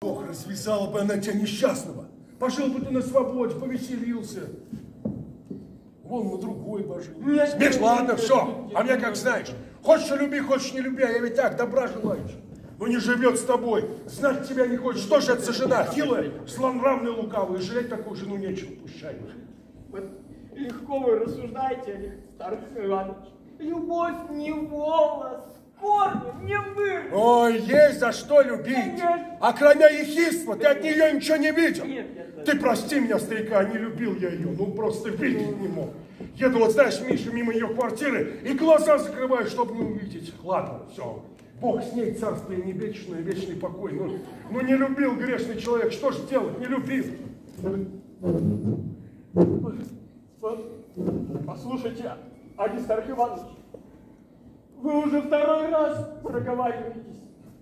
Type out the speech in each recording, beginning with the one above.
Бог, развязала бы она тебя несчастного. Пожил бы ты на свободе, повеселился. Вон на другой божий. Смеш, ладно, все. А мне как знаешь. Хочешь люби, хочешь не люби, а я ведь так, добра желаешь. Но не живет с тобой, знать тебя не хочет. Что же это за жена? Хилая, злонравная, лукавая. Жалеть такую жену нечего, пущай. Вот легко вы рассуждаете, Аристарх Иванович. Любовь не волос, корни не вырвет. Ой, есть за что любить. А кроме ехидства, ты от нее ничего не видел. Нет. Ты прости меня, старика, не любил я ее. Ну, просто видеть не мог. Еду, вот знаешь, Миша, мимо ее квартиры и глаза закрываю, чтобы не увидеть. Ладно, все. Бог с ней, царство небесное, вечный покой. Ну, не любил грешный человек. Что же делать? Не любил. Послушайте, Аристарх Иванович, вы уже второй раз проговариваетесь.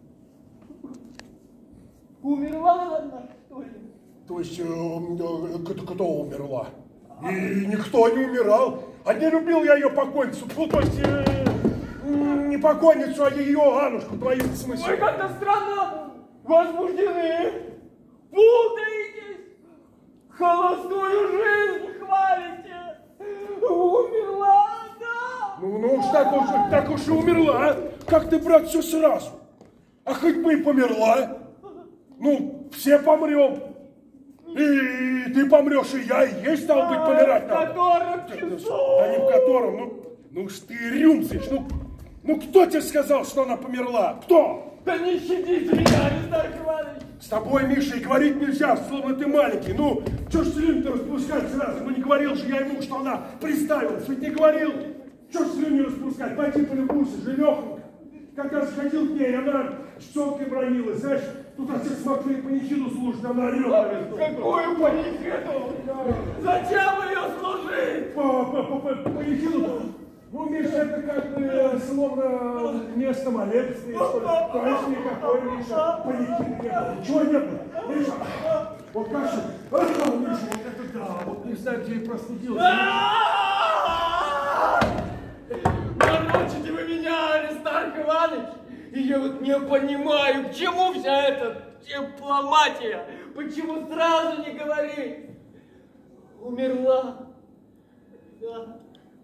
Умерла она, что ли? То есть, кто умерла? И никто не умирал. А не любил я ее покойницу. Ну, то есть, не покойницу, а ее Аннушку, твою в смысле. Вы как-то странно возбуждены. Путаетесь. Холостую жизнь хвалите. Умерла она. Ну уж так уж и умерла. Как ты, брат, все сразу? А хоть бы и померла. Ну, все помрем. И ты помрешь, и я, и ей, стал быть, помирать надо. В котором часу? Да не в котором, ну уж ты рюмсишь, ну кто тебе сказал, что она померла? Кто? Да не щадите меня, Аристарх Иванович. С тобой, Миша, и говорить нельзя, словно ты маленький. Ну, что ж слюни-то распускать сразу? Ну не говорил же я ему, что она приставилась, ведь не говорил. Что ж слюни распускать? Пойди полюбуйся, живехонька. Как раз ходил к ней, она щелкой бронилась, знаешь, тут отец Матвей панихиду служит, она орет. Какую панихиду? Зачем ее служить? Панихиду? Ну, Миша, это как бы словно место молебствия, что ли. То есть никакой, Миша, панихиды не было. Ничего не было. Миша, вот как же, Миша, вот это да, вот не знаю, где я простудился. Морочите вы меня, Аристарх Иванович, и я вот не понимаю, к чему вся эта дипломатия, почему сразу не говорить? Умерла. Да.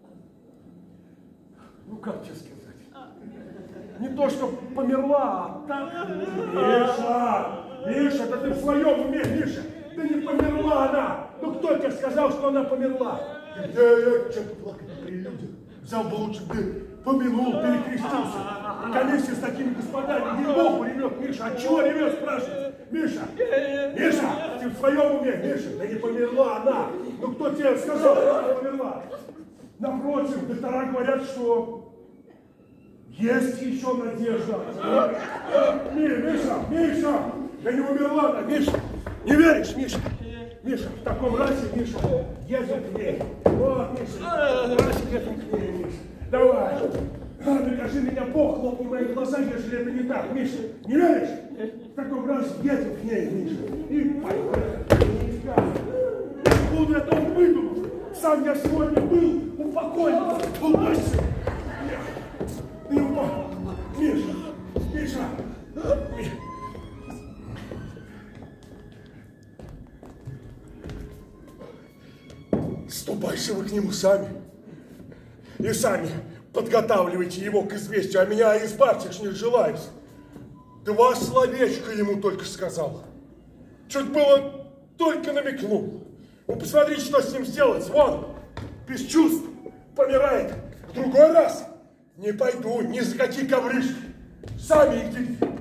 Ну, как тебе сказать? Не то, что померла, а так... Миша, да ты в своем уме, Миша! Да не померла она! Ну, кто тебе сказал, что она померла? Я что-то плакать при людях. Взял бы лучше бы помянул, перекрестился. Комиссия с такими господами, не Богу ревет, Миша. От чего ревет, спрашивает? Миша, ты в своем уме, Миша? Да не померла она. Ну, кто тебе сказал, что она померла? Напротив, доктора говорят, что есть еще надежда. Миша, да не умерла она, Миша. Не веришь, Миша? Миша, в таком разе, Миша, едем к ней. Вот, Миша, едем к ней, Миша. Давай. Накажи меня Бог, хлопни мои глаза, если это не так. Миша, не веришь? В таком разе едем к ней, Миша. И поехали. Откуда это он выдумал? Сам я сегодня был у покойника. Миша, Миша. Ступайте вы к нему сами. И сами подготавливайте его к известию, а меня избавьте, ж не желаюсь. 2 словечка ему только сказал. Чуть было только намекнул. Ну, посмотрите, что с ним сделать. Вон, без чувств, помирает. В другой раз не пойду ни за какие ковришки. Сами идите.